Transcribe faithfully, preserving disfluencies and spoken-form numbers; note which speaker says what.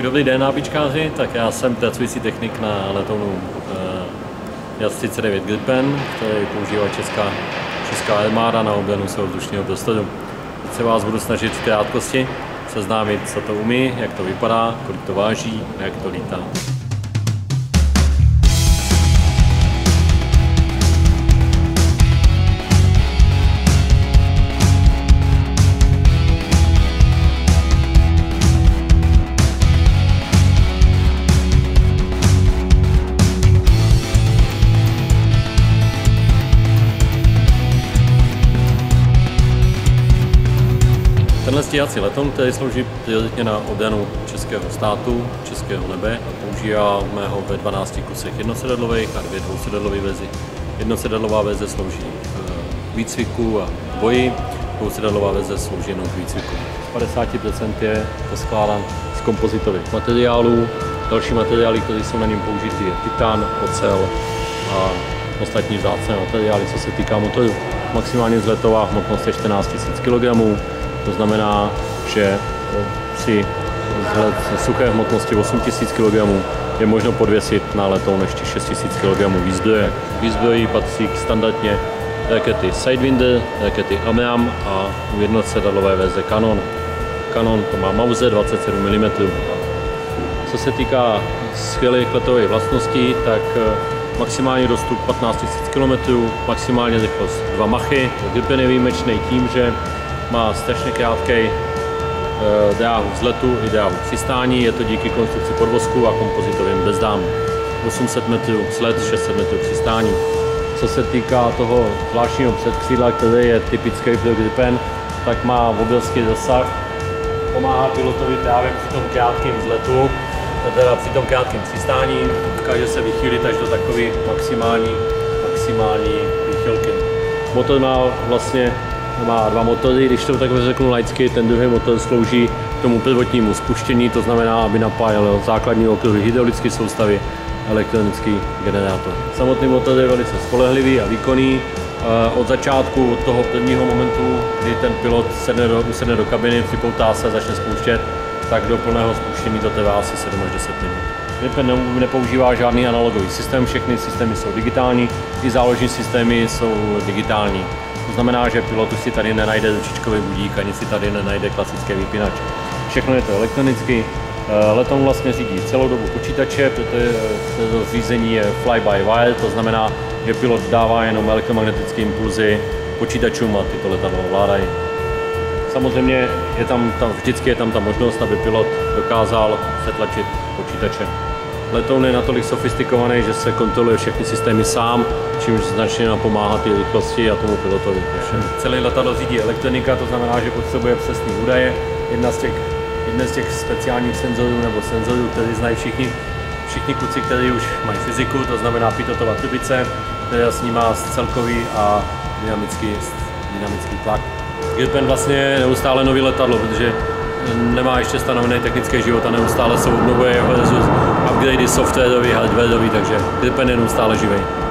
Speaker 1: dobrý den, nábičkáři, tak já jsem pracující technik na letounu Jas třicet devět Gripen, který používá česká, česká armáda na obranu svého vzdušného prostoru. Teď se vás budu snažit v krátkosti seznámit, co to umí, jak to vypadá, kolik to váží a jak to lítá. Tenhle stíhací letoun, který slouží prioritně na obranu českého státu, českého nebe, používáme ho ve dvanácti kusech jednosedadlových a dvě dvousedadlové verzi. Jednosedadlová verze slouží k výcviku a boji, dvousedadlová verze slouží jenom k výcviku. padesát procent je poskládán z kompozitových materiálů. Další materiály, které jsou na něm použity, je titan, ocel a ostatní vzácné materiály, co se týká motoru. Maximálně vzletová hmotnost je čtrnáct tisíc kilogramů. To znamená, že při suché hmotnosti osm tisíc kilogramů je možno podvěsit na letoun ještě šest tisíc kilogramů výzbroje. Výzbrojí patří standardně rakety Sidewinder, rakety AMRAAM a jednosedadlové verze Canon. Canon to má Mauser dvacet sedm milimetrů. Co se týká skvělých letových vlastností, tak maximální dostup patnáct tisíc kilometrů, maximální rychlost dva machy. Gripen je výjimečný tím, že má strašně krátký e, dráhu vzletu i dráhu přistání, je to díky konstrukci podvozku a kompozitovým brzdám. osm set metrů vzlet, šest set metrů přistání. Co se týká toho zvláštního předkřídla, který je typický pro Gripen, tak má obrovský rozsah, pomáhá pilotovi právě při tom krátkém vzletu, teda při tom krátkém přistání, dokáže se vychýlit až do takové maximální, maximální výchylky. Motor má vlastně má dva motory, když to takhle řeknu laicky, ten druhý motor slouží k tomu prvotnímu spuštění, to znamená, aby napájel základní okruhy hydraulické soustavy, elektronický generátor. Samotný motor je velice spolehlivý a výkonný. Od začátku, od toho prvního momentu, kdy ten pilot sedne do, usedne do kabiny, připoutá se a začne spouštět, tak do plného spuštění to trvá asi sedm až deset minut. Gripen nepoužívá žádný analogový systém, všechny systémy jsou digitální, i záložní systémy jsou digitální. To znamená, že pilot už si tady nenajde ručičkový budík, ani si tady nenajde klasický vypínač. Všechno je to elektronicky. Letoun vlastně řídí celou dobu počítače, protože to řízení je fly-by-wire, to znamená, že pilot dává jenom elektromagnetické impulzy počítačům a tyto letadlo ovládají. Samozřejmě je tam, tam, vždycky je tam ta možnost, aby pilot dokázal přetlačit počítače. Letoun je natolik sofistikovaný, že se kontroluje všechny systémy sám, čímž značně napomáhá ty rychlosti a tomu pilotovi. Celé letadlo řídí elektronika, to znamená, že potřebuje přesné údaje. Jedna z těch, jedna z těch speciálních senzorů nebo senzorů, které znají všichni, všichni kluci, kteří už mají fyziku, to znamená pitotová trubice, která snímá celkový a dynamický, dynamický tlak. Gripen vlastně je neustále nový letadlo, protože nemá ještě stanovený technický život a neustále se obnovuje jeho resurs, upgradey softwarový, hardwarový, takže Gripen je neustále živý.